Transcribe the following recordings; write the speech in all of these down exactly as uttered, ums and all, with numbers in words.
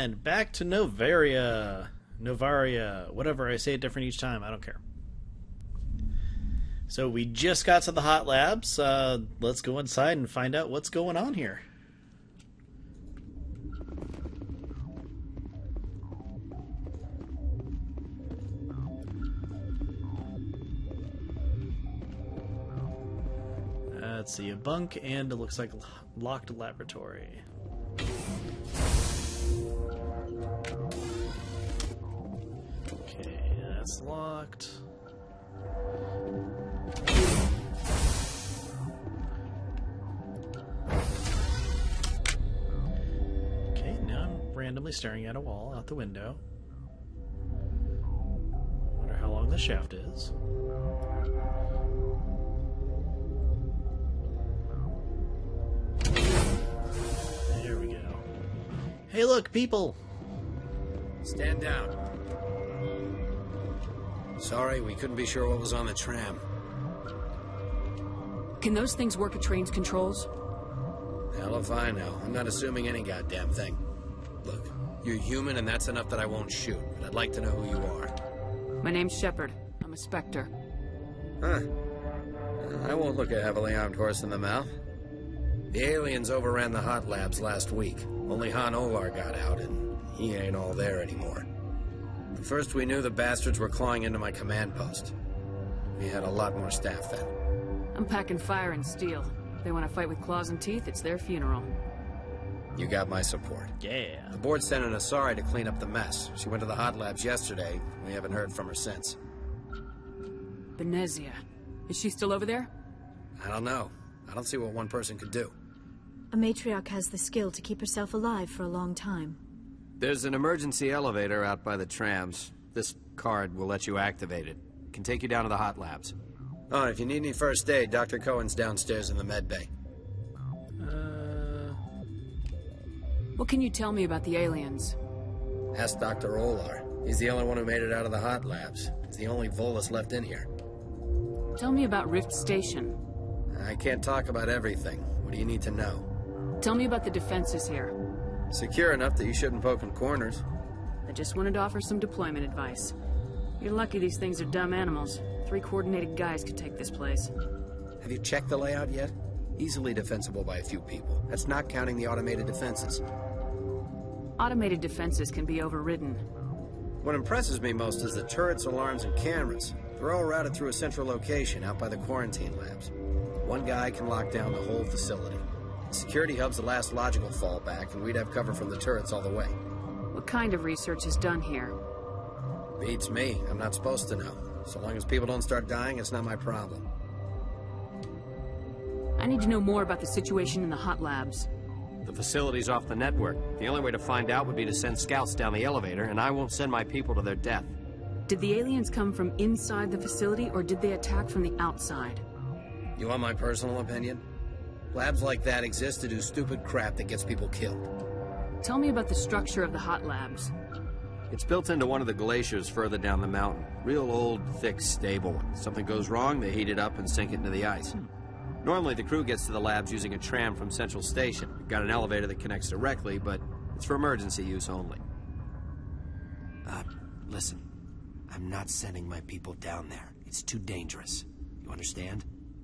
And back to Noveria. Noveria. Whatever, I say it different each time. I don't care. So we just got to the hot labs. Uh, let's go inside and find out what's going on here. Uh, let's see, a bunk and it looks like a locked laboratory. Okay, that's locked. Okay, now I'm randomly staring at a wall out the window. Wonder how long the shaft is. There we go. Hey look, people! Stand down. Sorry, we couldn't be sure what was on the tram. Can those things work at train's controls? Hell if I know. I'm not assuming any goddamn thing. Look, you're human and that's enough that I won't shoot, but I'd like to know who you are. My name's Shepard. I'm a Spectre. Huh. I won't look a heavily armed horse in the mouth. The aliens overran the hot labs last week. Only Han Olar got out, and he ain't all there anymore. The first we knew, the bastards were clawing into my command post. We had a lot more staff then. I'm packing fire and steel. If they want to fight with claws and teeth, it's their funeral. You got my support. Yeah. The board sent an Asari to clean up the mess. She went to the hot labs yesterday. We haven't heard from her since. Benezia. Is she still over there? I don't know. I don't see what one person could do. A matriarch has the skill to keep herself alive for a long time. There's an emergency elevator out by the trams. This card will let you activate it. It can take you down to the hot labs. Oh, if you need any first aid, Doctor Cohen's downstairs in the med bay. Uh... What can you tell me about the aliens? Ask Doctor Olar. He's the only one who made it out of the hot labs. He's the only Volus left in here. Tell me about Rift Station. I can't talk about everything. What do you need to know? Tell me about the defenses here. Secure enough that you shouldn't poke in corners. I just wanted to offer some deployment advice. You're lucky these things are dumb animals. Three coordinated guys could take this place. Have you checked the layout yet? Easily defensible by a few people. That's not counting the automated defenses. Automated defenses can be overridden. What impresses me most is the turrets, alarms, and cameras. They're all routed through a central location out by the quarantine labs. One guy can lock down the whole facility. The security hub's the last logical fallback, and we'd have cover from the turrets all the way. What kind of research is done here? Beats me. I'm not supposed to know. So long as people don't start dying, it's not my problem. I need to know more about the situation in the hot labs. The facility's off the network. The only way to find out would be to send scouts down the elevator, and I won't send my people to their death. Did the aliens come from inside the facility, or did they attack from the outside? You want my personal opinion? Labs like that exist to do stupid crap that gets people killed. Tell me about the structure of the hot labs. It's built into one of the glaciers further down the mountain. Real old, thick, stable one. Something goes wrong, they heat it up and sink it into the ice. Normally, the crew gets to the labs using a tram from Central Station. We've got an elevator that connects directly, but it's for emergency use only. Uh, listen. I'm not sending my people down there. It's too dangerous. You understand?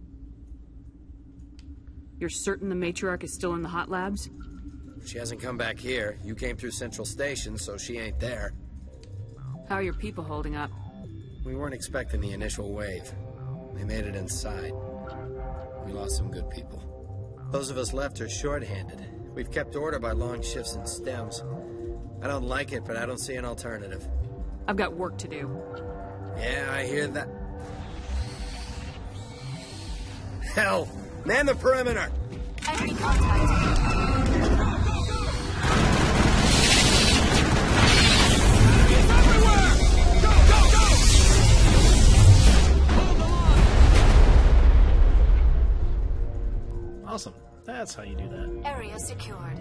You're certain the matriarch is still in the hot labs? She hasn't come back here. You came through Central Station, so she ain't there. How are your people holding up? We weren't expecting the initial wave. They made it inside. We lost some good people. Those of us left are short-handed. We've kept order by long shifts and stems. I don't like it, but I don't see an alternative. I've got work to do. Yeah, I hear that. Hell! Man the perimeter! Enemy contact. Awesome. That's how you do that. Area secured.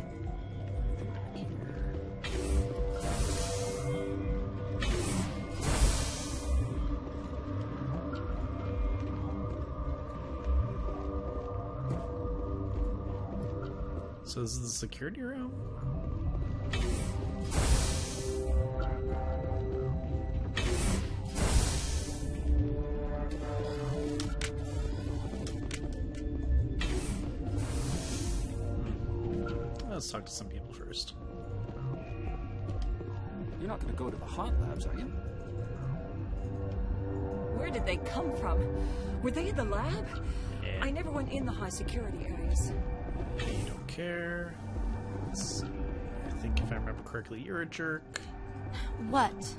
So this is the security room? let's talk to some people first. You're not gonna go to the hot labs, are you? Where did they come from? Were they in the lab? Yeah. I never went in the high security areas. You don't care. Let's see. I think if I remember correctly, you're a jerk. What?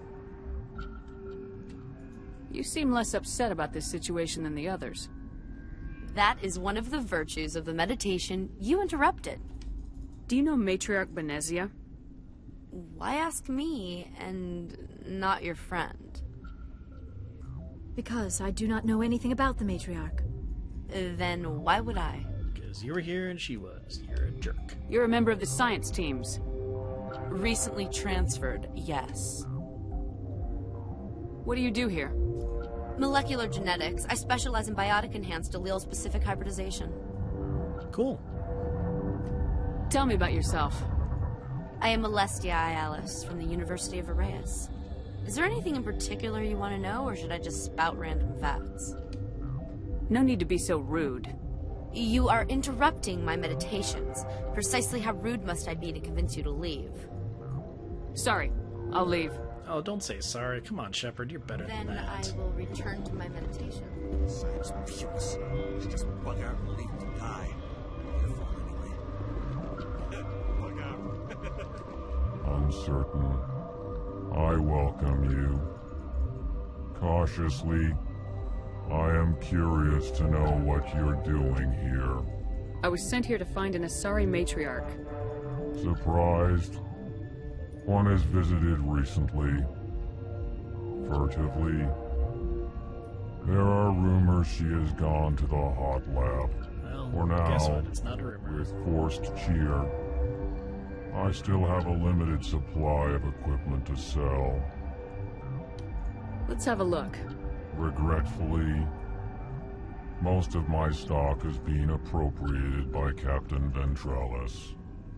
You seem less upset about this situation than the others. That is one of the virtues of the meditation you interrupted. Do you know Matriarch Benezia? Why ask me and not your friend? Because I do not know anything about the matriarch. Then why would I? Because you were here and she was. You're a jerk. You're a member of the science teams. Recently transferred, yes. What do you do here? Molecular genetics. I specialize in biotic-enhanced allele-specific hybridization. Cool. Tell me about yourself. I am Alestia Ialis from the University of Arraeus. Is there anything in particular you want to know, or should I just spout random facts? No need to be so rude. You are interrupting my meditations. Precisely how rude must I be to convince you to leave? Sorry, I'll leave. Oh, don't say sorry. Come on, Shepard. You're better Then than I that. will return to my meditation. Science pukes. Just bug out and leave to die. Your fault anyway. Bug out. Uncertain. I welcome you. Cautiously, I am curious to know what you're doing here. I was sent here to find an Asari matriarch. Surprised? One has visited recently. Furtively. There are rumors she has gone to the hot lab. Well, For now, guess what? It's not a rumor. with forced cheer, I still have a limited supply of equipment to sell. Let's have a look. Regretfully, most of my stock is being appropriated by Captain Ventralis.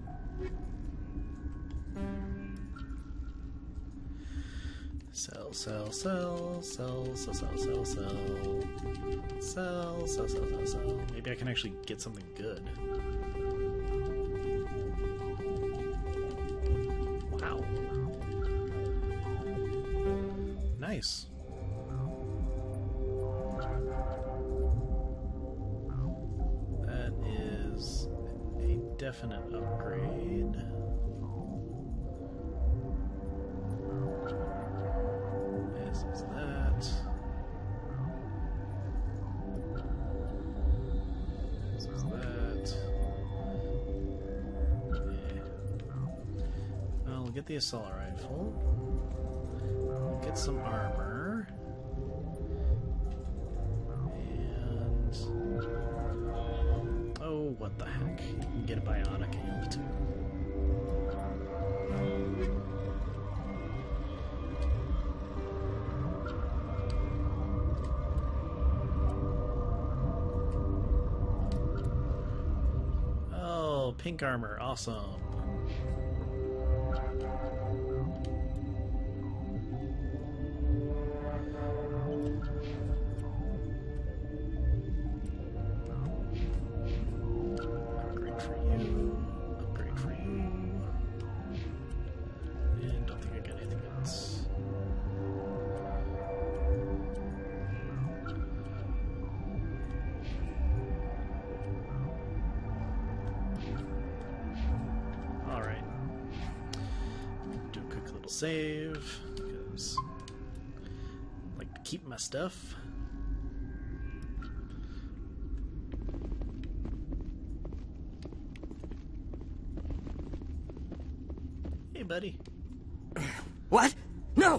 Sell, sell, sell, sell, sell, sell, sell, sell. Sell, sell, sell, sell, sell. Maybe I can actually get something good. Wow. Nice. That is a definite upgrade. This is that. This is that. Yeah. I'll get the assault rifle. We'll get some armor. And oh, what the heck? You can get a bionic hand too. Oh, pink armor, awesome. Upgrade for you. Upgrade for you. And don't think I got anything else. Alright. Do a quick little save, because I like to keep my stuff. Hey, buddy. What? No!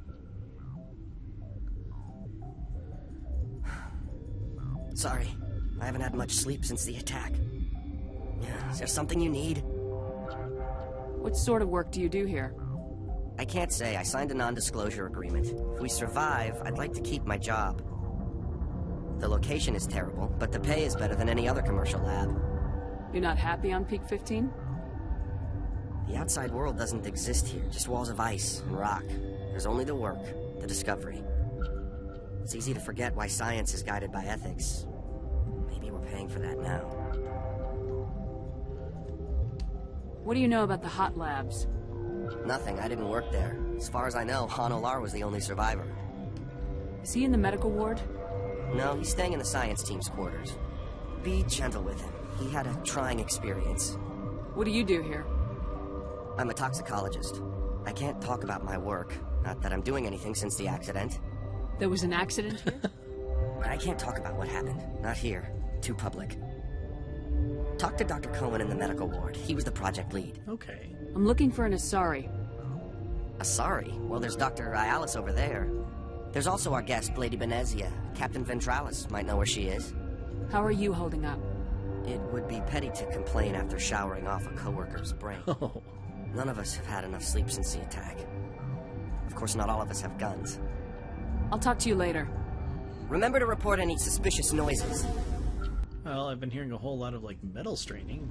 Sorry. I haven't had much sleep since the attack. Is there something you need? What sort of work do you do here? I can't say. I signed a non-disclosure agreement. If we survive, I'd like to keep my job. The location is terrible, but the pay is better than any other commercial lab. You're not happy on Peak fifteen? The outside world doesn't exist here, just walls of ice and rock. There's only the work, the discovery. It's easy to forget why science is guided by ethics. Maybe we're paying for that now. What do you know about the hot labs? Nothing, I didn't work there. As far as I know, Han Olar was the only survivor. Is he in the medical ward? No, he's staying in the science team's quarters. Be gentle with him. He had a trying experience. What do you do here? I'm a toxicologist. I can't talk about my work. Not that I'm doing anything since the accident. There was an accident here? But I can't talk about what happened. Not here. Too public. Talk to Doctor Cohen in the medical ward. He was the project lead. Okay. I'm looking for an Asari. Asari? Well, there's Doctor Ialis over there. There's also our guest, Lady Benezia. Captain Ventralis might know where she is. How are you holding up? It would be petty to complain after showering off a coworker's brain. Oh. None of us have had enough sleep since the attack. Of course, not all of us have guns. I'll talk to you later. Remember to report any suspicious noises. Well, I've been hearing a whole lot of, like, metal straining.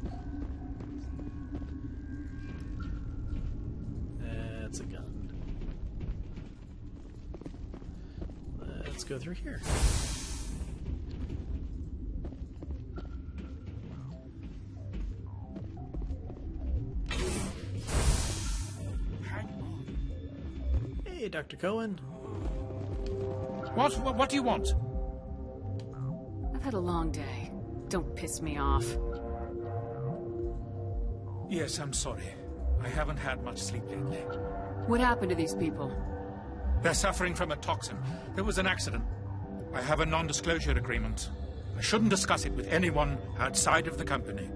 That's a gun. Let's go through here. Hey, Doctor Cohen. What? What, what do you want? I've had a long day. Don't piss me off. Yes, I'm sorry. I haven't had much sleep lately. What happened to these people? They're suffering from a toxin. There was an accident. I have a non-disclosure agreement. I shouldn't discuss it with anyone outside of the company.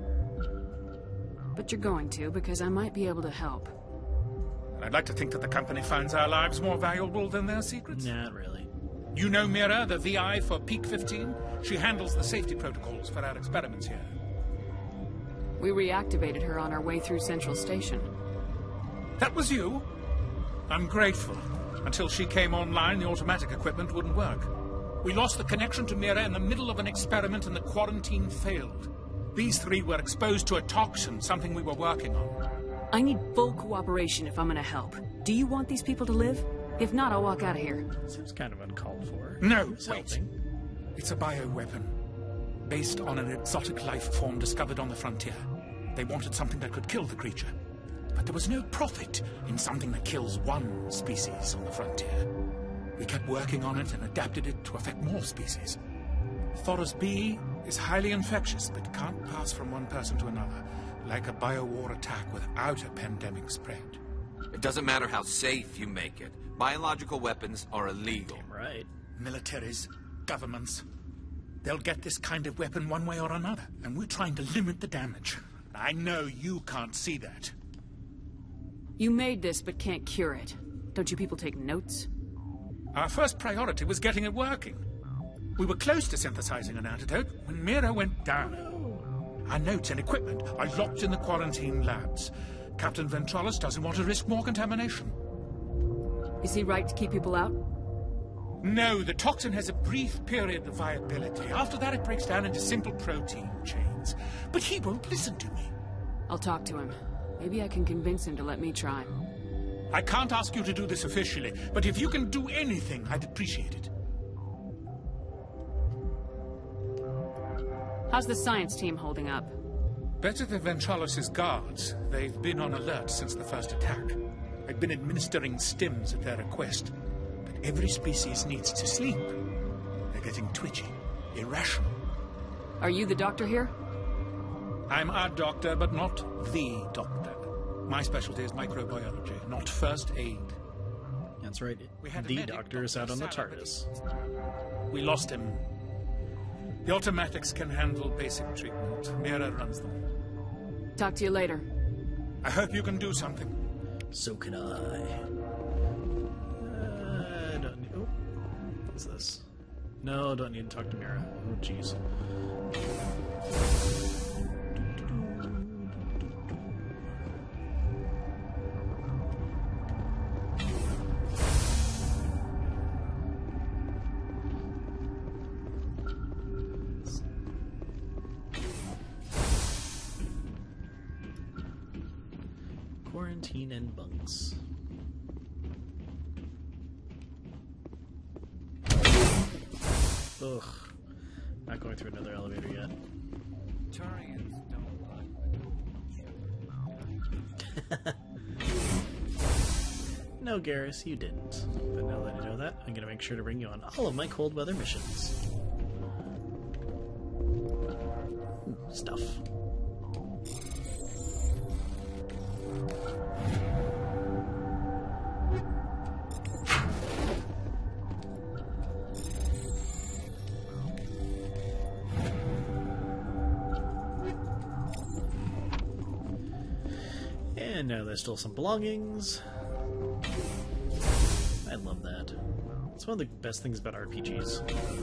But you're going to, because I might be able to help. I'd like to think that the company finds our lives more valuable than their secrets. Not really. You know Mira, the V I for Peak fifteen? She handles the safety protocols for our experiments here. We reactivated her on our way through Central Station. That was you? I'm grateful. Until she came online, the automatic equipment wouldn't work. We lost the connection to Mira in the middle of an experiment and the quarantine failed. These three were exposed to a toxin, something we were working on. I need full cooperation if I'm gonna help. Do you want these people to live? If not, I'll walk out of here. Seems kind of uncalled for. No, Who's wait. helping? It's a bioweapon. Based on an exotic life form discovered on the frontier. They wanted something that could kill the creature. But there was no profit in something that kills one species on the frontier. We kept working on it and adapted it to affect more species. Thoros B is highly infectious, but can't pass from one person to another, like a biowar attack without a pandemic spread. It doesn't matter how safe you make it. Biological weapons are illegal. Damn right. Militaries, governments, they'll get this kind of weapon one way or another, and we're trying to limit the damage. I know you can't see that. You made this, but can't cure it. Don't you people take notes? Our first priority was getting it working. We were close to synthesizing an antidote when Mira went down. Our notes and equipment are locked in the quarantine labs. Captain Ventralis doesn't want to risk more contamination. Is he right to keep people out? No, the toxin has a brief period of viability. After that, it breaks down into simple protein chains. But he won't listen to me. I'll talk to him. Maybe I can convince him to let me try. I can't ask you to do this officially, but if you can do anything, I'd appreciate it. How's the science team holding up? Better than Ventralis' guards. They've been on alert since the first attack. I've been administering stims at their request. But every species needs to sleep. They're getting twitchy, irrational. Are you the doctor here? I'm a doctor, but not the doctor. My specialty is microbiology, not first aid. That's right. We had a The medic, doctor is out on the TARDIS. We lost him. The automatics can handle basic treatment. Mira runs them. Talk to you later. I hope you can do something. So can I. Uh, I don't need... Oh. What's this? No, don't need to talk to Mira. Oh, jeez. Quarantine and bunks. Ugh. Not going through another elevator yet. Turians don't No, Garrus, you didn't. But now that I know that, I'm gonna make sure to bring you on all of my cold weather missions. Ooh, stuff. And now there's still some belongings. I love that. It's one of the best things about R P Gs.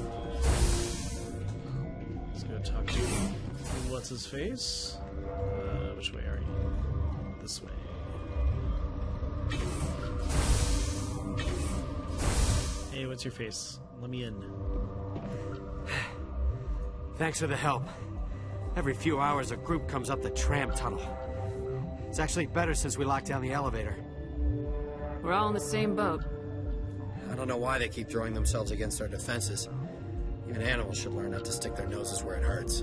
Let's go talk to what's his face. Uh, which way are you? This way. Hey, what's your face? Let me in. Thanks for the help. Every few hours a group comes up the tram tunnel. It's actually better since we locked down the elevator. We're all in the same boat. I don't know why they keep throwing themselves against our defenses. Even animals should learn not to stick their noses where it hurts.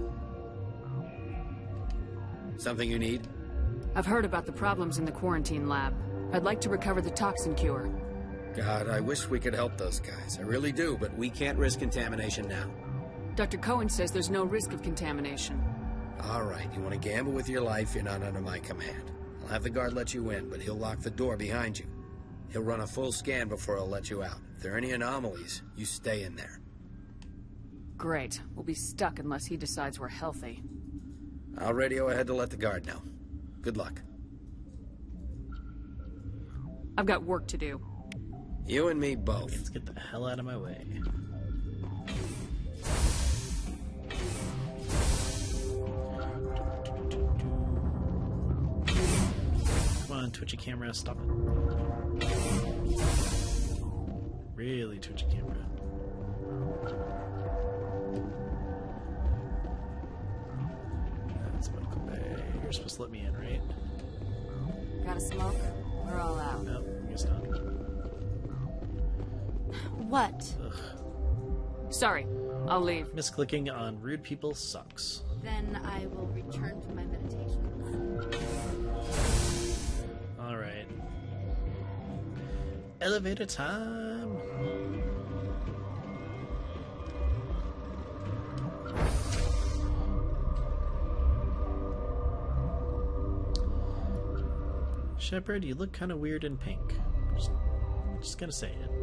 Something you need? I've heard about the problems in the quarantine lab. I'd like to recover the toxin cure. God, I wish we could help those guys. I really do, but we can't risk contamination now. Doctor Cohen says there's no risk of contamination. All right, you want to gamble with your life, you're not under my command. I'll have the guard let you in, but he'll lock the door behind you. He'll run a full scan before he'll let you out. If there are any anomalies, you stay in there. Great. We'll be stuck unless he decides we're healthy. I'll radio ahead to let the guard know. Good luck. I've got work to do. You and me both. Let's get the hell out of my way. Come on, twitchy camera, stop it. Really twitchy camera. That's medical bay. You're supposed to let me in, right? Got a smoke? We're all out. No, I guess not. What? Ugh. Sorry, I'll leave. Misclicking on rude people sucks. Then I will return to my meditations. Alright. Elevator time! Shepard, you look kind of weird in pink. Just, just gonna say it.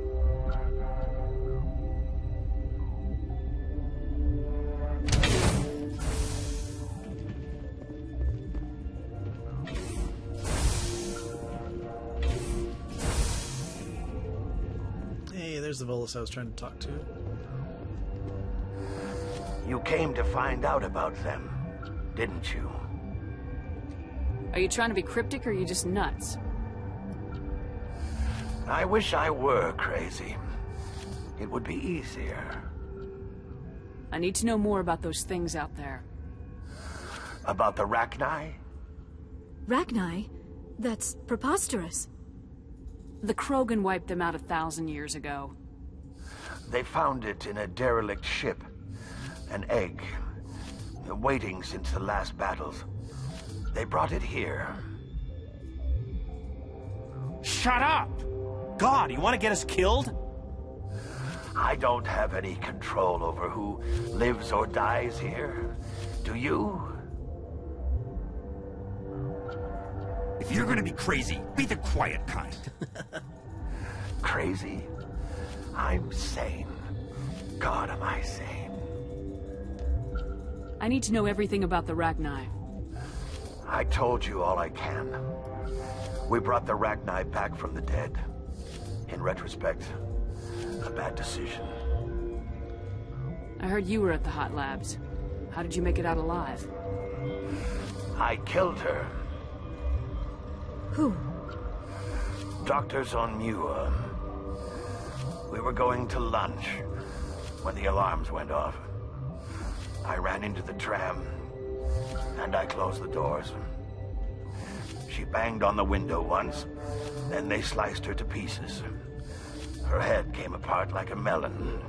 Hey, there's the Volus I was trying to talk to. You came to find out about them, didn't you? Are you trying to be cryptic or are you just nuts? I wish I were crazy. It would be easier. I need to know more about those things out there. About the Rachni? Rachni? That's preposterous. The Krogan wiped them out a thousand years ago. They found it in a derelict ship. An egg. Waiting since the last battles. They brought it here. Shut up! God, you want to get us killed? I don't have any control over who lives or dies here. Do you? If you're gonna be crazy, be the quiet kind. Crazy? I'm sane. God, am I sane? I need to know everything about the Rachni. I told you all I can. We brought the Rachni back from the dead. In retrospect, a bad decision. I heard you were at the hot labs. How did you make it out alive? I killed her. Who? Doctors on Muir. We were going to lunch when the alarms went off. I ran into the tram, and I closed the doors. She banged on the window once, then they sliced her to pieces. Her head came apart like a melon.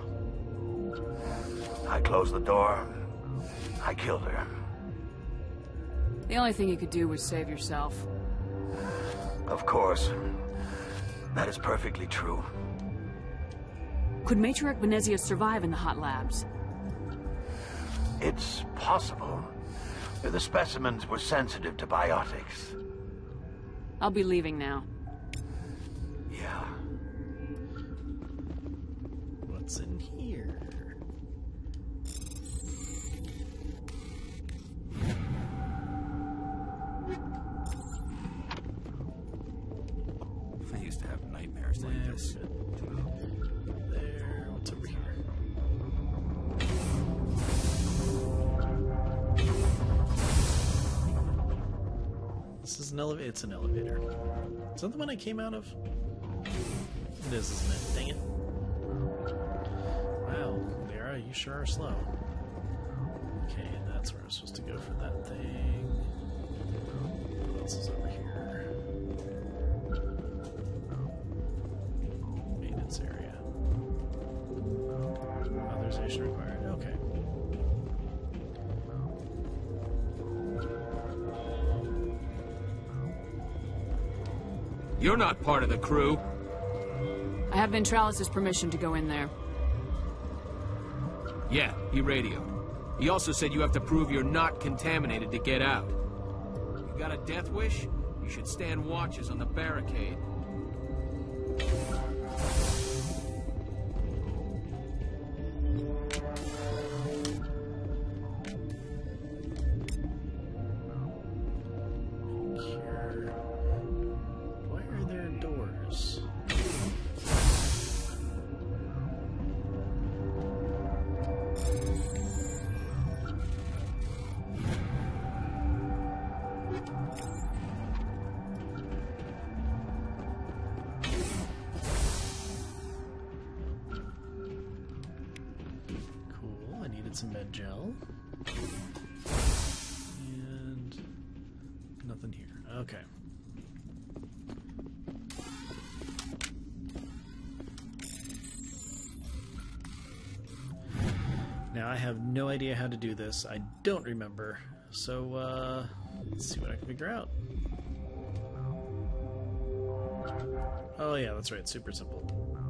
I closed the door. I killed her. The only thing you could do was save yourself. Of course. That is perfectly true. Could Matriarch Venezia survive in the hot labs? It's possible. The specimens were sensitive to biotics. I'll be leaving now. Yeah. What's in here? I used to have nightmares like Yeah, this. There, what's over here? This is an elevator. It's an elevator. Is that the one I came out of? It is, isn't it? Dang it. Wow, Lara, you sure are slow. Okay, that's where I'm supposed to go for that thing. What else is over here? Maintenance area. Authorization required. Okay. You're not part of the crew. I have Ventralis' permission to go in there. Yeah, he radioed. He also said you have to prove you're not contaminated to get out. You got a death wish? You should stand watches on the barricade. Why are there doors? Cool, I needed some med gel. And nothing here. Okay. Now I have no idea how to do this. I don't remember. So, uh, let's see what I can figure out. Oh yeah, that's right. Super simple.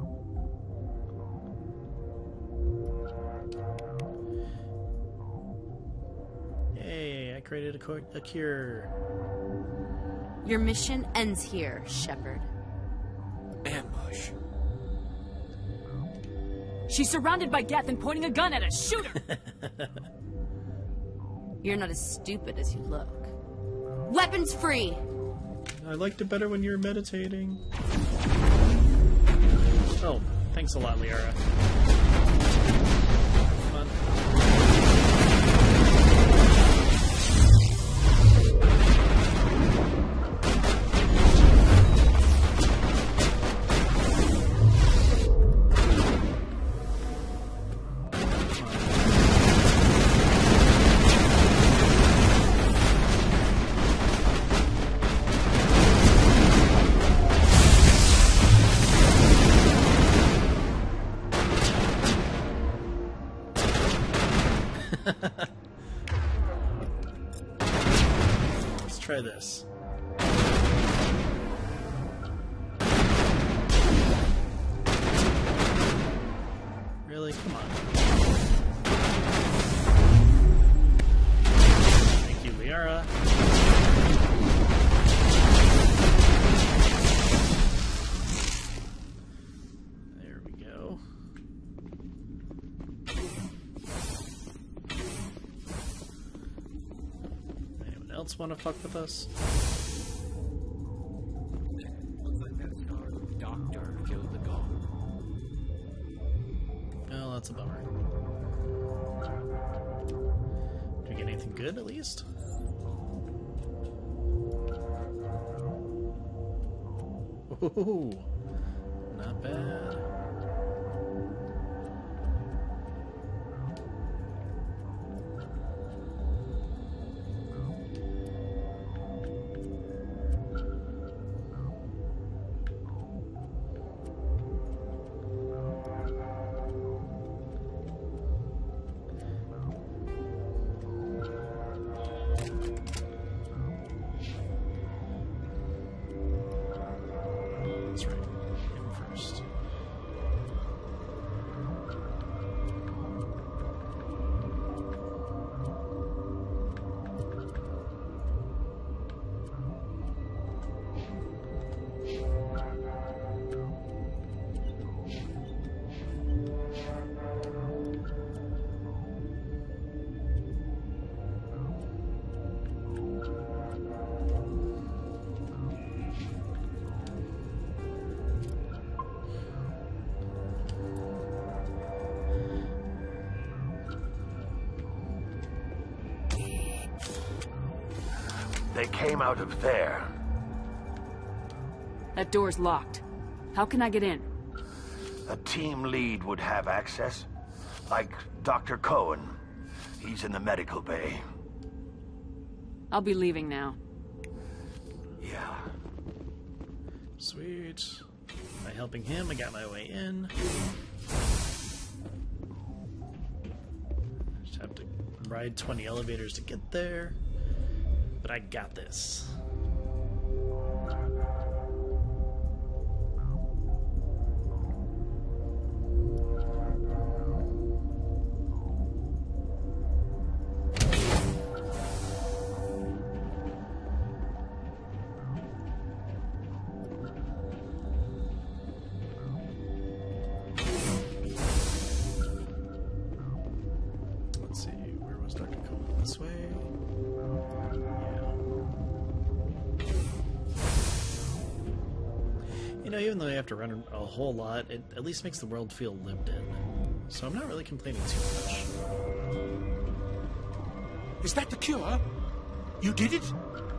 Yay, I created a, co a cure. Your mission ends here, Shepard. Ambush. She's surrounded by Geth and pointing a gun at us. Shoot her! You're not as stupid as you look. Weapons free! I liked it better when you were meditating. Oh, thanks a lot, Liara. Come on. Let's try this. Really? Come on. Thank you, Liara. There we go. Anyone else want to fuck with us? Looks like that star doctor killed the god. Oh, that's a bummer. Did we get anything good, at least? Ooh, not bad. They came out of there. That door's locked. How can I get in? A team lead would have access. Like Doctor Cohen. He's in the medical bay. I'll be leaving now. Yeah. Sweet. By helping him, I got my way in. Just have to ride twenty elevators to get there. But I got this. This way. Yeah. You know, even though you have to run a whole lot, it at least makes the world feel lived in. So I'm not really complaining too much. Is that the cure? You did it?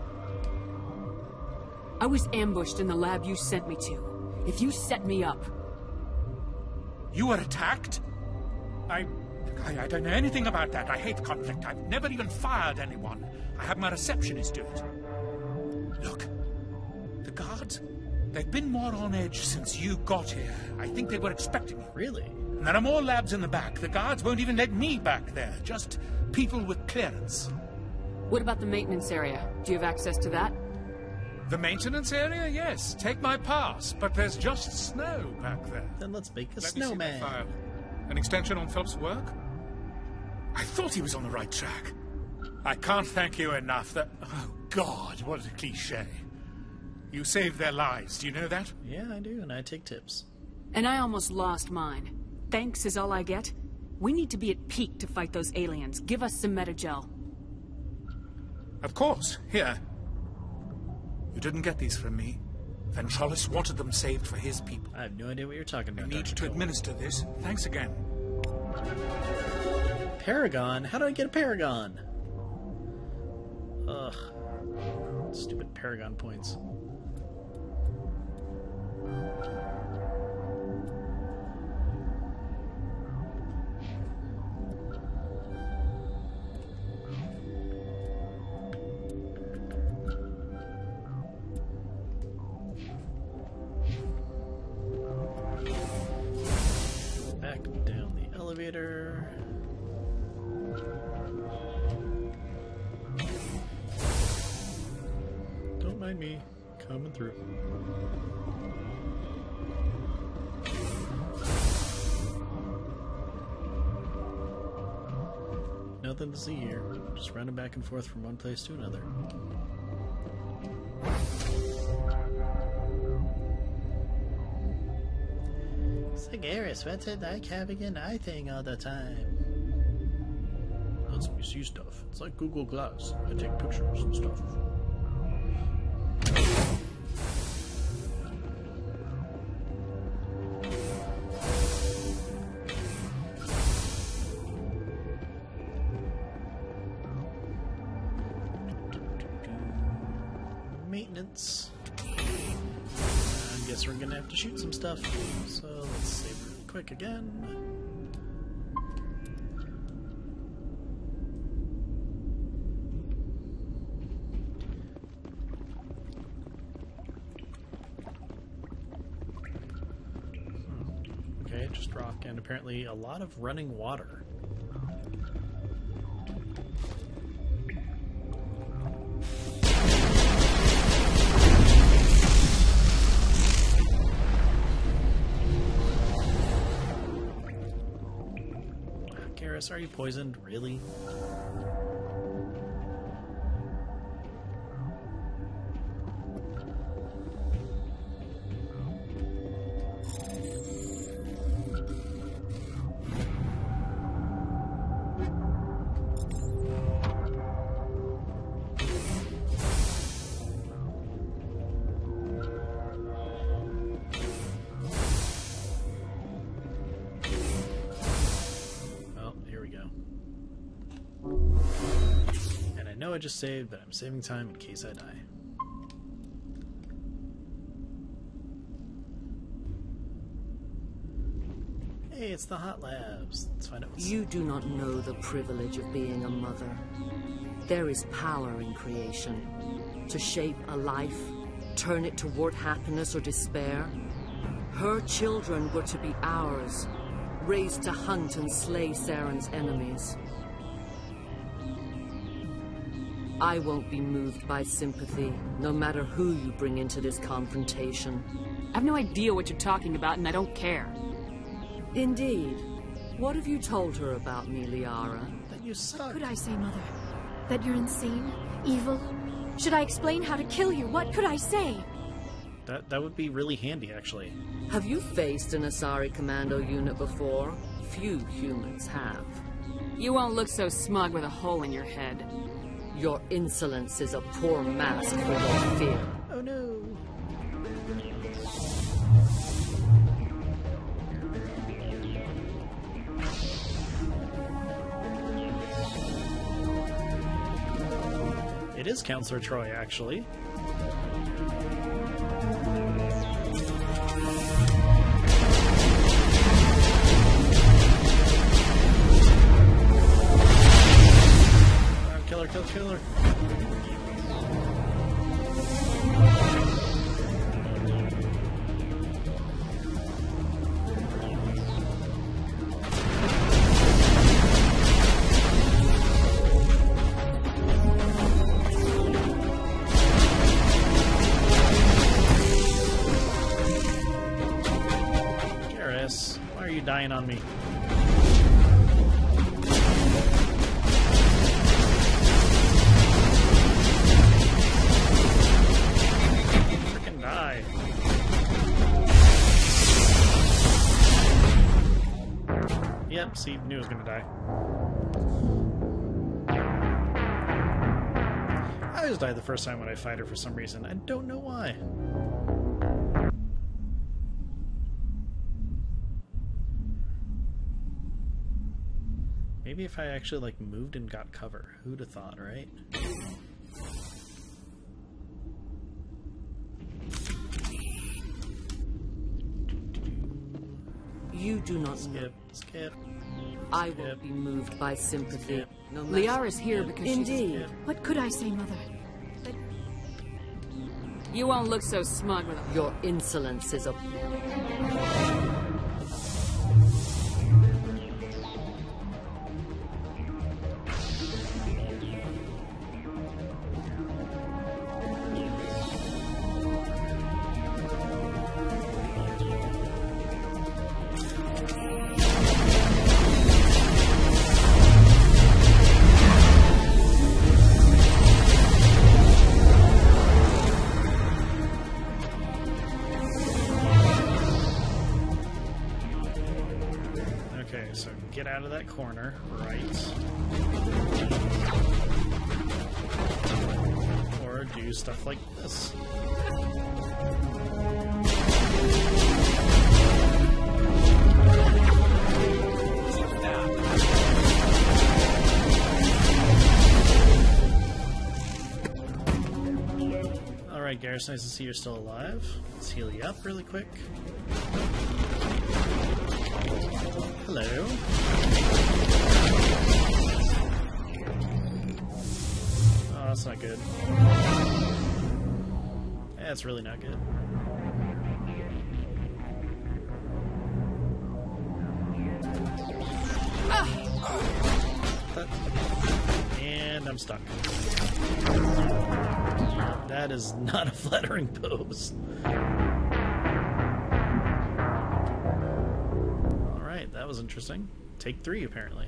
I was ambushed in the lab you sent me to. If you set me up... You were attacked? I... I, I don't know anything about that. I hate conflict. I've never even fired anyone. I have my receptionist do it. Look, the guards, they've been more on edge since you got here. I think they were expecting you. Really? And there are more labs in the back. The guards won't even let me back there. Just people with clearance. What about the maintenance area? Do you have access to that? The maintenance area? Yes. Take my pass. But there's just snow back there. Then let's make a Let snowman. Me see that file. An extension on Phelps' work? I thought he was on the right track. I can't thank you enough that... Oh, God, what a cliche. You saved their lives, do you know that? Yeah, I do, and I take tips. And I almost lost mine. Thanks is all I get? We need to be at peak to fight those aliens. Give us some metagel. Of course. Here. You didn't get these from me. Ventrollis wanted them saved for his people. I have no idea what you're talking about. You need Doctor to Cole. administer this. Thanks again. Paragon? How do I get a Paragon? Ugh. Stupid Paragon points. Back down the elevator. Don't mind me coming through. Nothing to see here. Just running back and forth from one place to another. Sagaris, what's it like having an eye thing all the time? Lets me see stuff. It's like Google Glass. I take pictures and stuff. Maintenance. I guess we're gonna have to shoot some stuff. So let's save really quick again. Hmm. Okay, just rock and apparently a lot of running water. Are you poisoned? Really? know I just saved, but I'm saving time in case I die. Hey, it's the hot labs. Let's find out what's... You do not know the privilege of being a mother. There is power in creation. To shape a life, turn it toward happiness or despair. Her children were to be ours, raised to hunt and slay Saren's enemies. I won't be moved by sympathy, no matter who you bring into this confrontation. I have no idea what you're talking about, and I don't care. Indeed. What have you told her about me, Liara? That you suck. What could I say, Mother? That you're insane? Evil? Should I explain how to kill you? What could I say? That that would be really handy, actually. Have you faced an Asari commando unit before? Few humans have. You won't look so smug with a hole in your head. Your insolence is a poor mask for your fear. Oh no. It is Counselor Troy, actually. Killer, kill, killer. Garrus, why are you dying on me? Yep, see, knew I was gonna die. I always die the first time when I fight her for some reason. I don't know why. Maybe if I actually, like, moved and got cover. Who'd have thought, right? You do not skip, know. Skip. I skip. won't be moved by sympathy. Skip. No Liara's here because she's... Indeed. What could I say, Mother? That... You won't look so smug with a... Your insolence is a... So get out of that corner, right? Or do stuff like this. Alright, Garrus, nice to see you're still alive. Let's heal you up really quick. Hello. Oh, that's not good. That's really not good. Ah. And I'm stuck. That is not a flattering pose. That was interesting. Take three, apparently.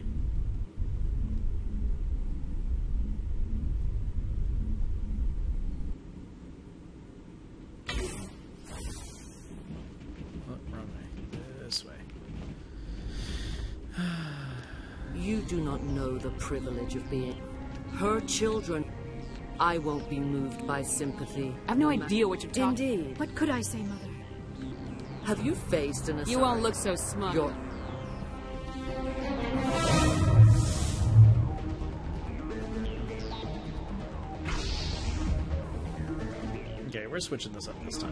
Oh, wrong way. This way. You do not know the privilege of being her children. I won't be moved by sympathy. I have no idea what you're talking. Indeed. What could I say, Mother? Have you faced an Asari? You won't look so smug. You're we're switching this up this time.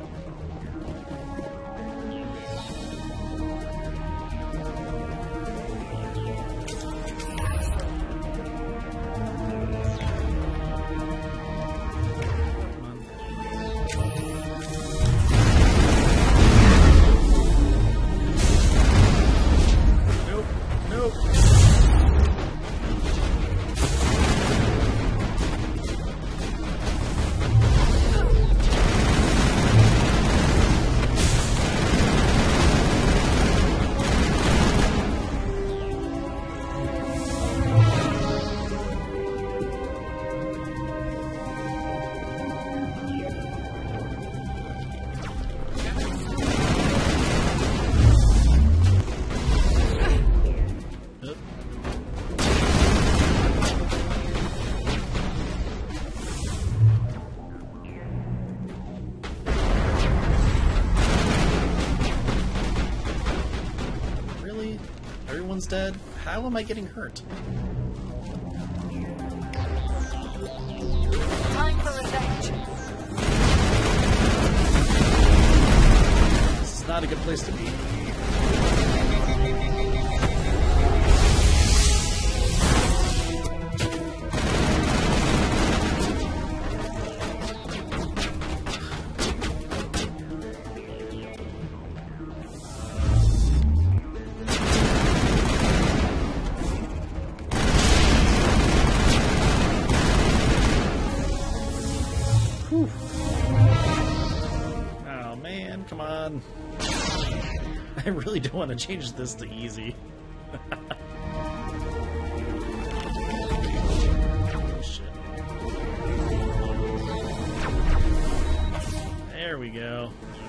Everyone's dead? How am I getting hurt? Time for revenge. This is not a good place to be. Oh man, come on. I really don't want to change this to easy. Oh, shit. There we go.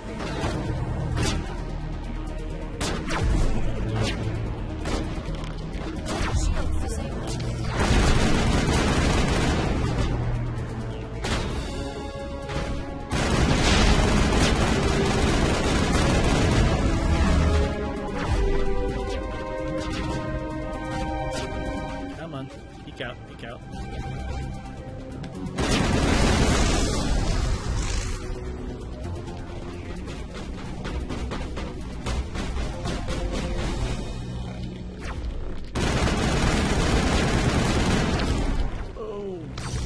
Peek out, peek out. Oh.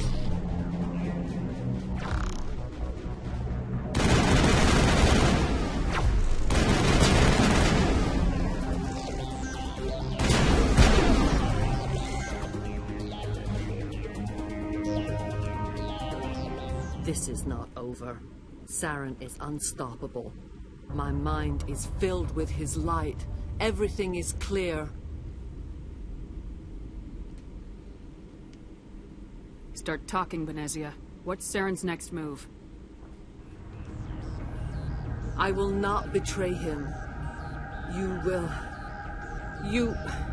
This is not over. Saren is unstoppable. My mind is filled with his light. Everything is clear. Start talking, Benezia. What's Saren's next move? I will not betray him. You will... You...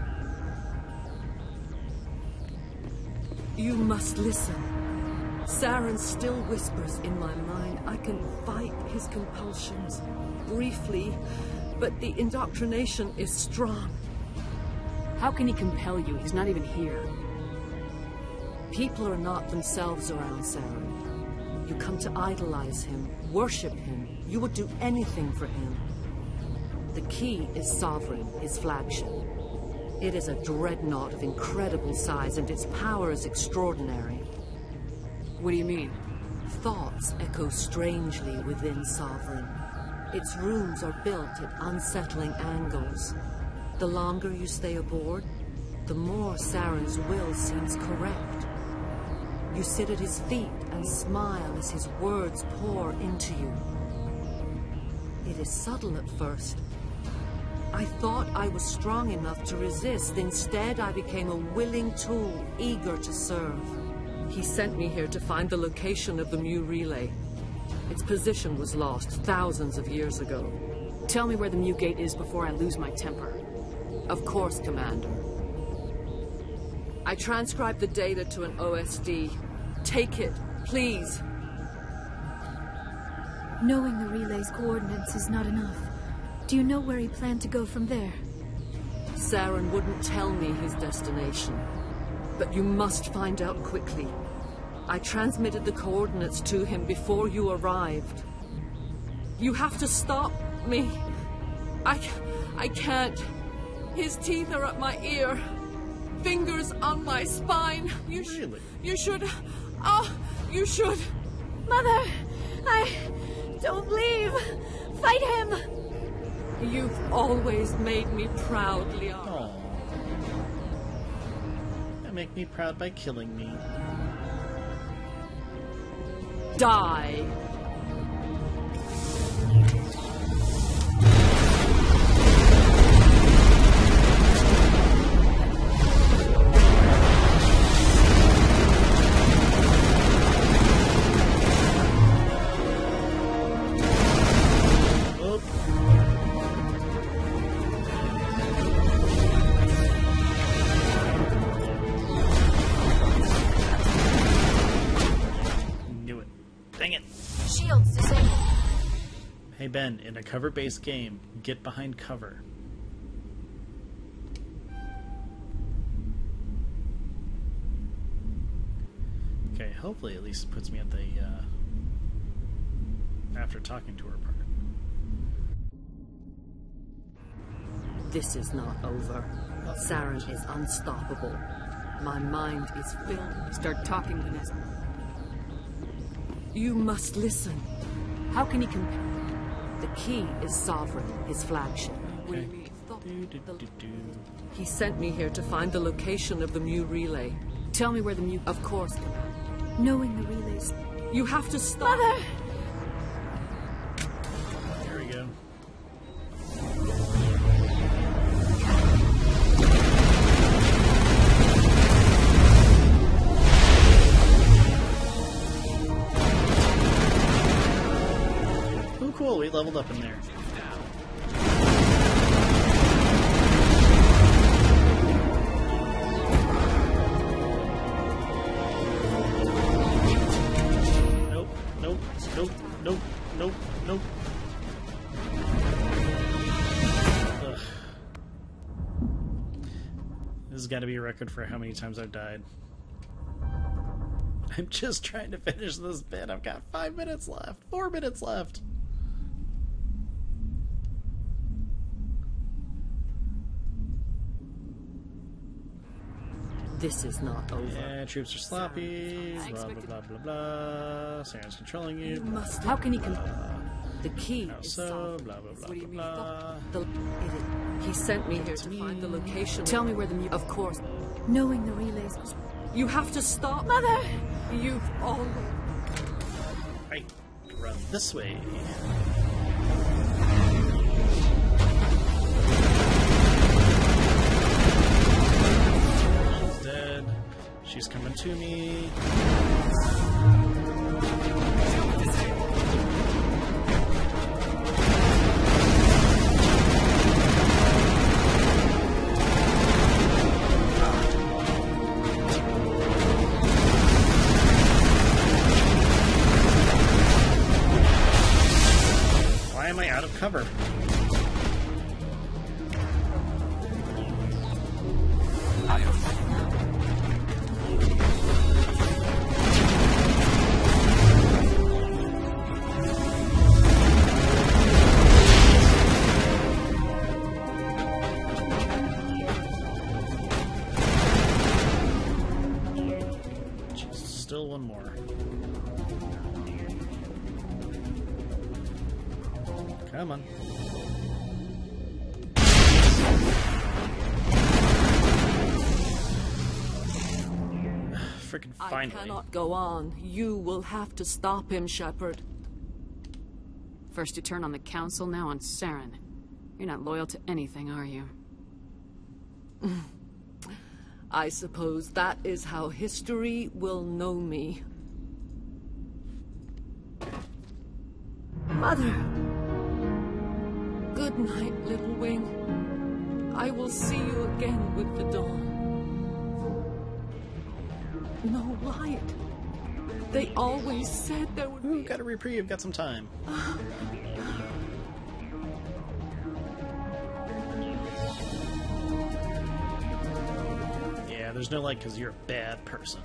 You must listen. Saren still whispers in my mind. I can fight his compulsions, briefly, but the indoctrination is strong. How can he compel you? He's not even here. People are not themselves around Saren. You come to idolize him, worship him. You would do anything for him. The key is Sovereign, his flagship. It is a dreadnought of incredible size, and its power is extraordinary. What do you mean? Thoughts echo strangely within Sovereign. Its rooms are built at unsettling angles. The longer you stay aboard, the more Saren's will seems correct. You sit at his feet and smile as his words pour into you. It is subtle at first. I thought I was strong enough to resist. Instead, I became a willing tool, eager to serve. He sent me here to find the location of the Mu relay. Its position was lost thousands of years ago. Tell me where the Mu gate is before I lose my temper. Of course, Commander. I transcribed the data to an O S D. Take it, please. Knowing the relay's coordinates is not enough. Do you know where he planned to go from there? Saren wouldn't tell me his destination. But you must find out quickly. I transmitted the coordinates to him before you arrived. You have to stop me. I, I can't. His teeth are at my ear. Fingers on my spine. You should. Really? You should. Oh, you should. Mother, I don't leave. Fight him. You've always made me proud, Leon. Aww. You make me proud by killing me. Die. Hey Ben, in a cover-based game, get behind cover. Okay, hopefully at least it puts me at the, uh, after talking to her part. This is not over. Saren is unstoppable. My mind is filled. Start talking, Vanessa. You must listen. How can he compare? The key is Sovereign, his flagship. Okay. Do, do, do, do. He sent me here to find the location of the Mu relay. Tell me where the Mu... Of course, Commander. Knowing the relays... You have to stop... Mother! There we go. Oh, cool. We leveled up in there. Nope, nope, nope, nope, nope, nope. Ugh. This has got to be a record for how many times I've died. I'm just trying to finish this bit. I've got five minutes left. Four minutes left. This is not over. Yeah, troops are sloppy. Blah, blah, blah, blah, blah. Saren's controlling you. You Blah, must... blah, How can he... blah, Con the key How is so? Sovereign. Blah, blah, blah, What do you blah, mean? blah. The, it, he sent me here to find the location. Tell me where the Mu... Of course. Knowing the relays... You have to stop... Mother! You've always... Right. Run this way. She's dead. She's coming to me. Why am I out of cover? Still one more. Come on. Freaking finally. I cannot go on. You will have to stop him, Shepard. First you turn on the Council, now on Saren. You're not loyal to anything, are you? I suppose that is how history will know me. Mother! Good night, little wing. I will see you again with the dawn. No light. They always said there would Ooh, be... got a reprieve, got some time. Yeah, there's no light because you're a bad person.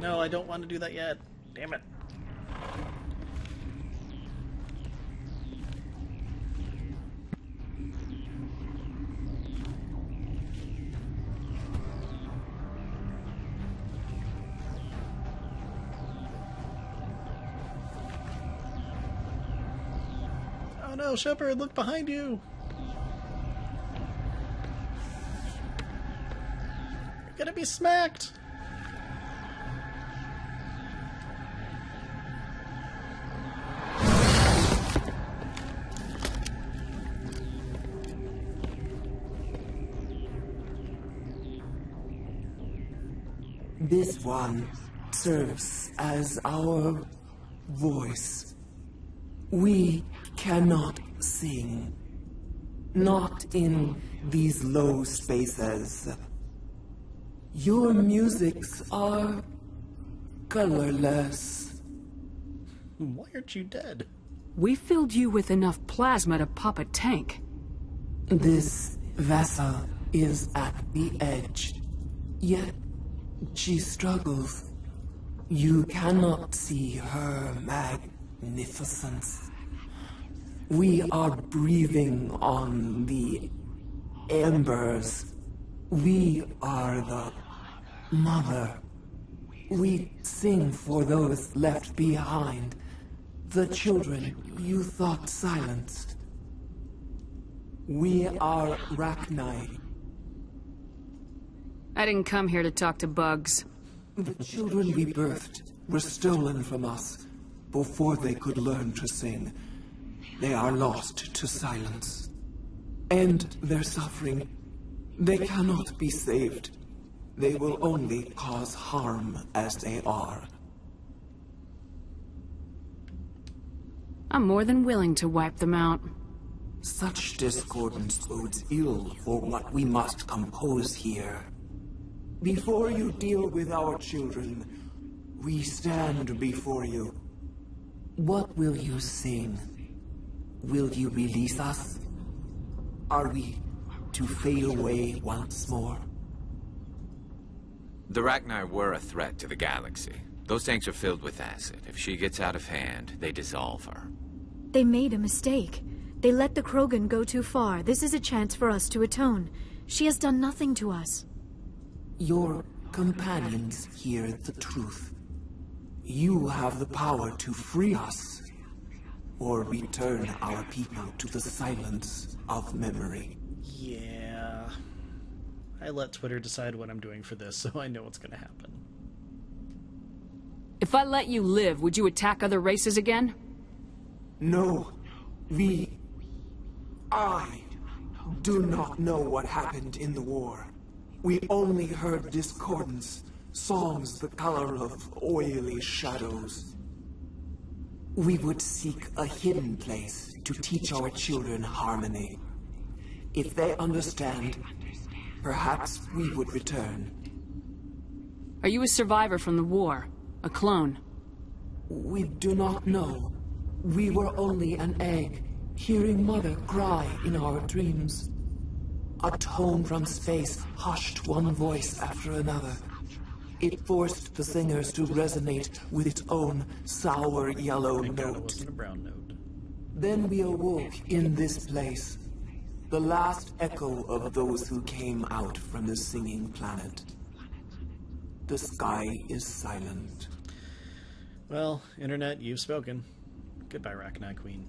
No, I don't want to do that yet. Damn it. Oh no, Shepard, look behind you! You're gonna be smacked! This one serves as our voice. We cannot sing. Not in these low spaces. Your musics are colorless. Why aren't you dead? We filled you with enough plasma to pop a tank. This vessel is at the edge. Yet she struggles. You cannot see her magnificence. We are breathing on the embers. We are the mother. We sing for those left behind. The children you thought silenced. We are Rachni. I didn't come here to talk to bugs. The children we birthed were stolen from us before they could learn to sing. They are lost to silence. And their suffering, they cannot be saved. They will only cause harm as they are. I'm more than willing to wipe them out. Such discordance bodes ill for what we must compose here. Before you deal with our children, we stand before you. What will you sing? Will you release us? Are we to fade away once more? The Rachni were a threat to the galaxy. Those tanks are filled with acid. If she gets out of hand, they dissolve her. They made a mistake. They let the Krogan go too far. This is a chance for us to atone. She has done nothing to us. Your companions hear the truth. You have the power to free us, or return our people to the silence of memory. Yeah. I let Twitter decide what I'm doing for this, so I know what's gonna happen. If I let you live, would you attack other races again? No. We... I do not know what happened in the war. We only heard discordance, songs the color of oily shadows. We would seek a hidden place to teach our children harmony. If they understand, perhaps we would return. Are you a survivor from the war? A clone? We do not know. We were only an egg, hearing Mother cry in our dreams. A tone from space hushed one voice after another. It forced the singers to resonate with its own sour yellow note. A brown note. Then we awoke in this place, the last echo of those who came out from the singing planet. The sky is silent. Well, Internet, you've spoken. Goodbye, Rachni Queen.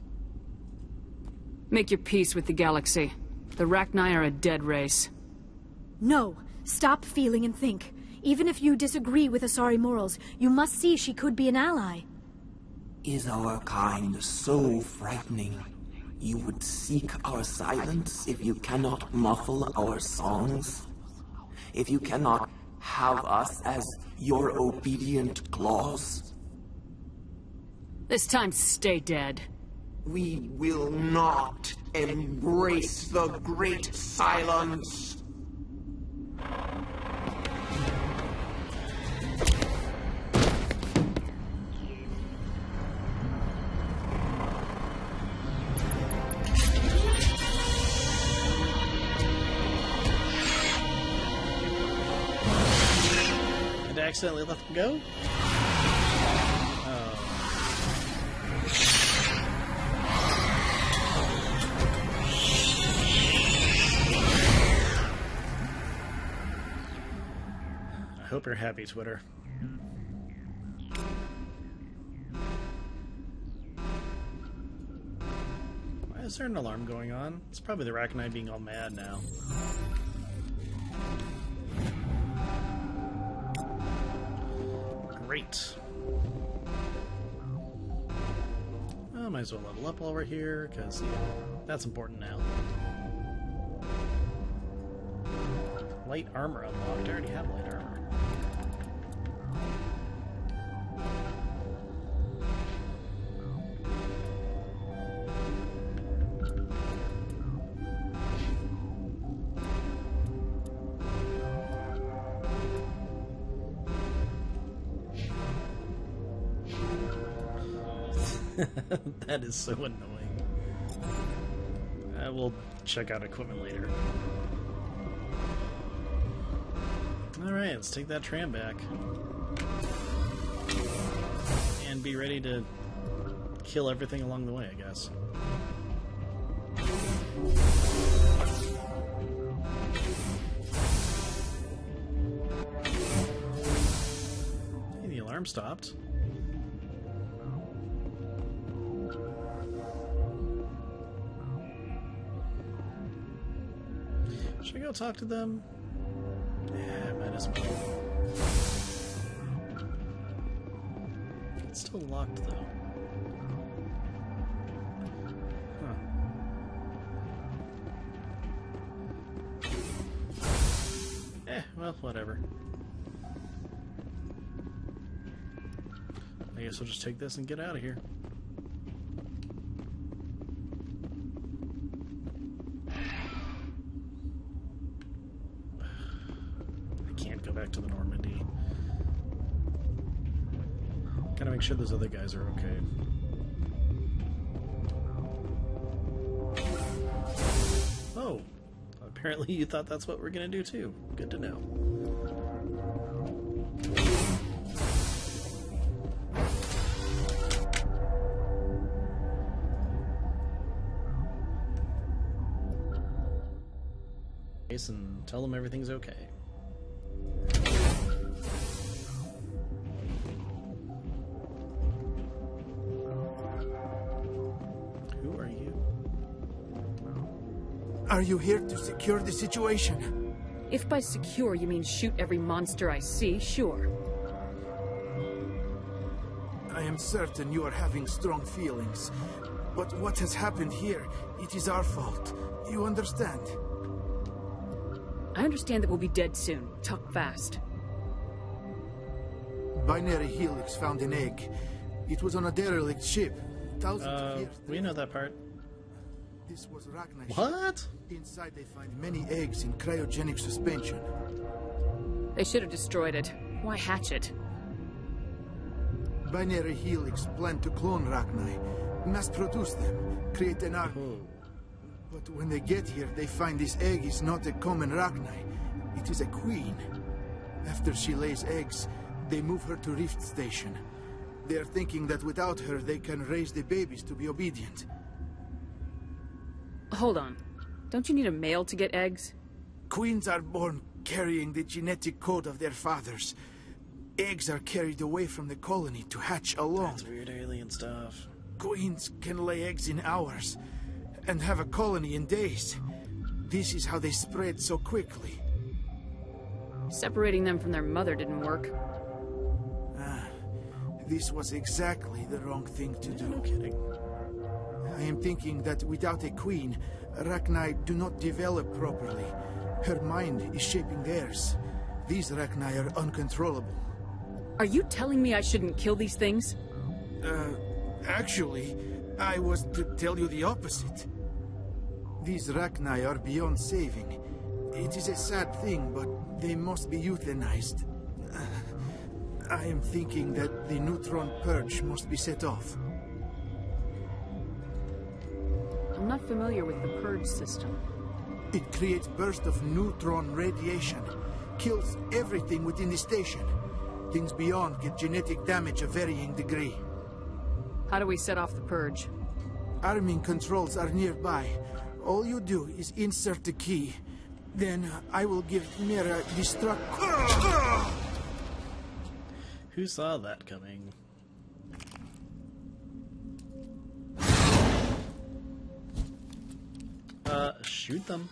Make your peace with the galaxy. The Rachni are a dead race. No. Stop feeling and think. Even if you disagree with Asari morals, you must see she could be an ally. Is our kind so frightening? You would seek our silence if you cannot muffle our songs? If you cannot have us as your obedient claws? This time, stay dead. We will not embrace the great silence. accidentally let them go? Oh. I hope you're happy, Twitter. Why is there an alarm going on? It's probably the Rachni being all mad now. Great. Well, might as well level up while we're here, because yeah, that's important now. Light armor unlocked. I already have light armor. That is so annoying. I will check out equipment later. Alright, let's take that tram back. And be ready to kill everything along the way, I guess. Hey, the alarm stopped. Should I go talk to them? Yeah, might as well. It's still locked, though. Huh. Eh, well, whatever. I guess we'll just take this and get out of here. To the Normandy. Gotta make sure those other guys are okay. Oh, apparently you thought that's what we're gonna do too. Good to know. And tell them everything's okay. Are you here to secure the situation? If by secure you mean shoot every monster I see, sure. I am certain you are having strong feelings. But what has happened here, it is our fault. You understand? I understand that we'll be dead soon. Talk fast. Binary Helix found an egg. It was on a derelict ship. Thousands uh, of years. We know that part. This was Rachni. What? Inside they find many eggs in cryogenic suspension. They should have destroyed it. Why hatch it? Binary Helix planned to clone Rachni, mass produce them, create an army. Oh. But when they get here, they find this egg is not a common Rachni. It is a queen. After she lays eggs, they move her to Rift Station. They are thinking that without her, they can raise the babies to be obedient. Hold on. Don't you need a male to get eggs? Queens are born carrying the genetic code of their fathers. Eggs are carried away from the colony to hatch alone. That's weird alien stuff. Queens can lay eggs in hours and have a colony in days. This is how they spread so quickly. Separating them from their mother didn't work. Ah, this was exactly the wrong thing to do. No kidding. I am thinking that without a queen, Rachni do not develop properly. Her mind is shaping theirs. These Rachni are uncontrollable. Are you telling me I shouldn't kill these things? Uh, actually, I was to tell you the opposite. These Rachni are beyond saving. It is a sad thing, but they must be euthanized. Uh, I am thinking that the neutron purge must be set off. I'm not familiar with the purge system. It creates bursts of neutron radiation, kills everything within the station. Things beyond get genetic damage of varying degree. How do we set off the purge? Arming controls are nearby. All you do is insert the key. Then I will give Mira destruct... Who saw that coming? Uh, shoot them.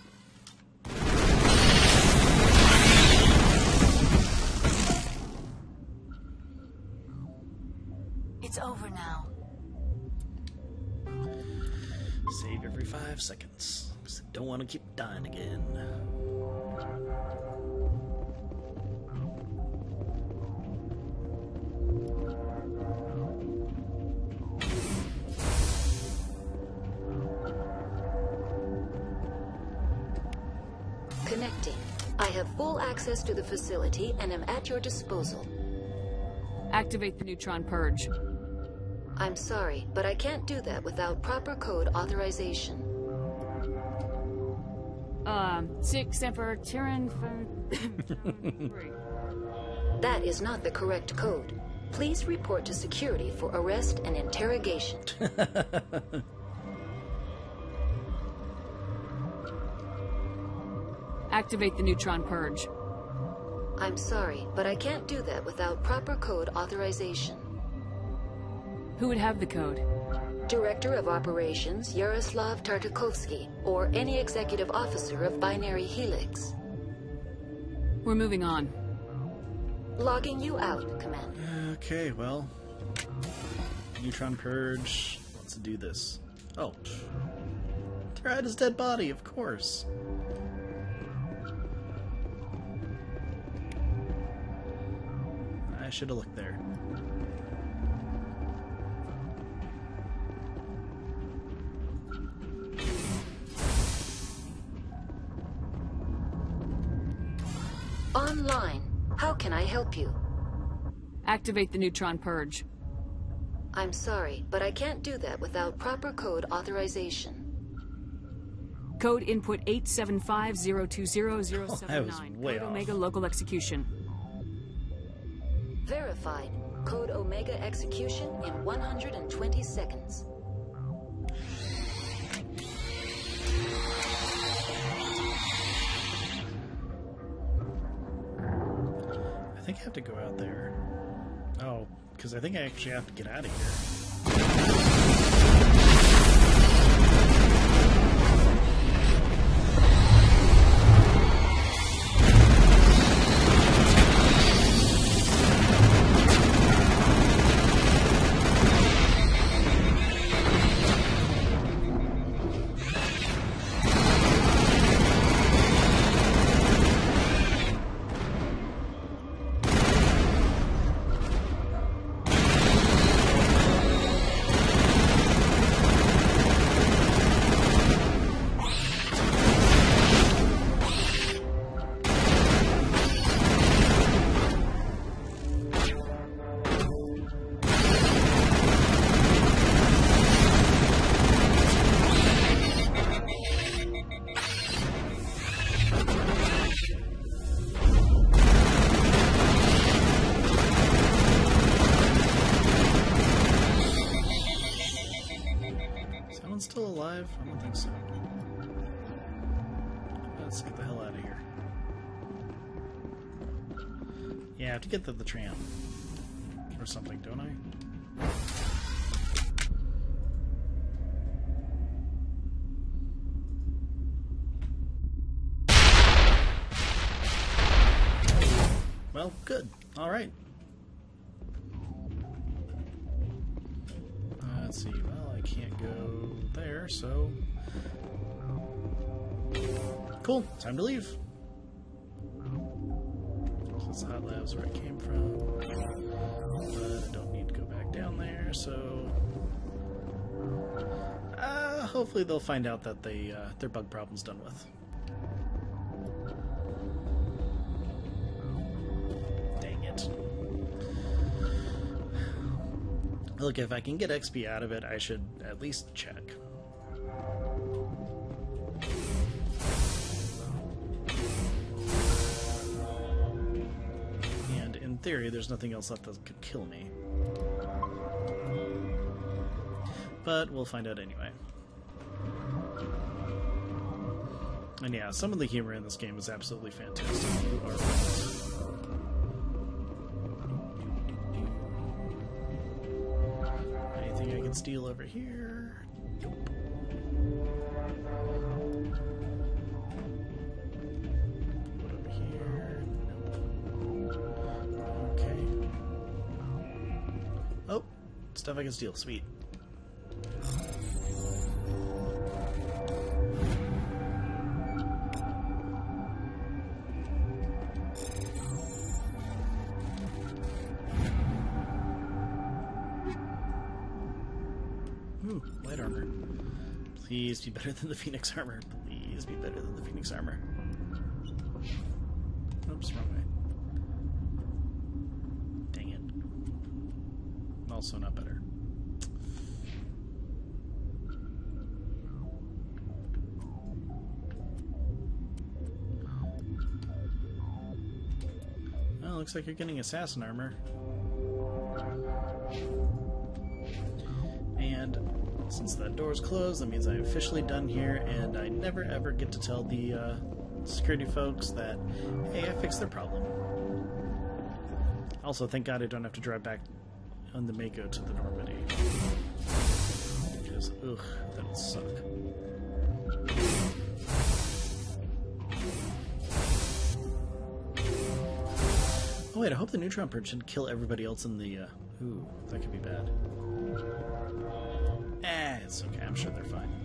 It's over now. Save every five seconds. 'Cause I don't want to keep dying again. Connecting. I have full access to the facility and am at your disposal. Activate the neutron purge. I'm sorry, but I can't do that without proper code authorization. Um, six Emperor Tyrann. That is not the correct code. Please report to security for arrest and interrogation. Activate the neutron purge. I'm sorry, but I can't do that without proper code authorization. Who would have the code? Director of Operations Yaroslav Tartakovsky, or any executive officer of Binary Helix. We're moving on. Logging you out, Commander. Okay, well... Neutron purge. Let's do this. Oh. They're at his dead body, of course. I should have looked there. Online. How can I help you? Activate the neutron purge. I'm sorry, but I can't do that without proper code authorization. Code input eight seven five zero two zero zero seven nine. Oh, that was way Code off. Omega local execution. Verified. Code Omega execution in one hundred twenty seconds. I think I have to go out there. Oh, because I think I actually have to get out of here. Still alive? I don't think so. Let's get the hell out of here. Yeah, I have to get to the tram. Or something, don't I? Well, good. Alright. Uh, let's see. Well, I can't go there, so... Cool. Time to leave. So it's Hot Labs where I came from. But I don't need to go back down there, so... Uh, hopefully they'll find out that they, uh, their bug problem's done with. Dang it. Look, if I can get X P out of it, I should at least check. And in theory, there's nothing else left that could kill me. But we'll find out anyway. And yeah, some of the humor in this game is absolutely fantastic. You are right. Anything I can steal over here? Nope. What over here? Nope. Okay. Oh, stuff I can steal. Sweet. Ooh, light armor. Please be better than the Phoenix armor. Please be better than the Phoenix armor. Oops, wrong way. Dang it. Also not better. Well, looks like you're getting assassin armor. And since that door's closed, that means I'm officially done here, and I never ever get to tell the uh, security folks that, hey, I fixed their problem. Also, thank God I don't have to drive back on the Mako to the Normandy. Because, ugh, that would suck. Oh wait, I hope the neutron purge should kill everybody else in the, uh... Ooh, that could be bad. Eh, it's okay. I'm sure they're fine.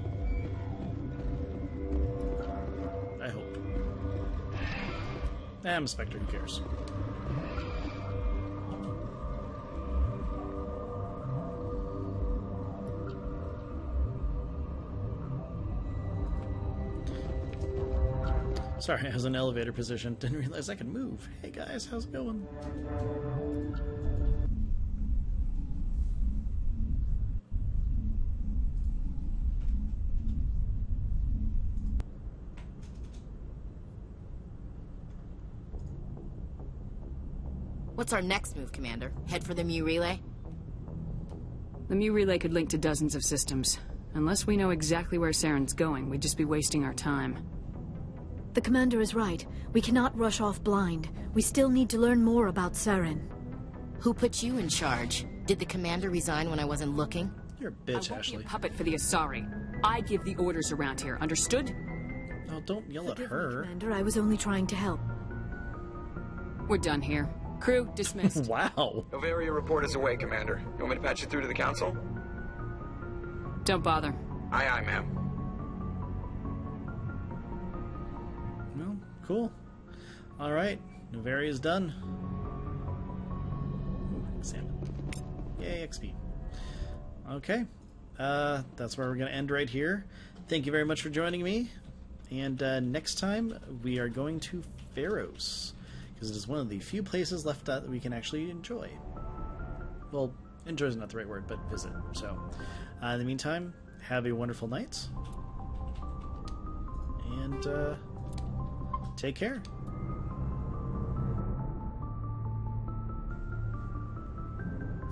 I hope. Eh, I'm a Spectre. Who cares? Sorry, I was in elevator position. Didn't realize I could move. Hey guys, how's it going? What's our next move, Commander? Head for the Mu Relay? The Mu Relay could link to dozens of systems. Unless we know exactly where Saren's going, we'd just be wasting our time. The Commander is right. We cannot rush off blind. We still need to learn more about Saren. Who put you in charge? Did the Commander resign when I wasn't looking? You're a bitch, I won't Ashley. be a puppet for the Asari. I give the orders around here, understood? Oh, don't yell Forgive at her. me, Commander, I was only trying to help. We're done here. Crew, dismissed. Wow. Noveria report is away, Commander. You want me to patch you through to the Council? Don't bother. Aye, aye, ma'am. Well, cool. Alright, Noveria's done. Ooh, examine. Yay, X P. Okay. Uh, that's where we're going to end right here. Thank you very much for joining me. And uh, next time, we are going to Pharos, because it is one of the few places left that we can actually enjoy. Well, enjoy is not the right word, but visit. So, uh, in the meantime, have a wonderful night, and uh, take care.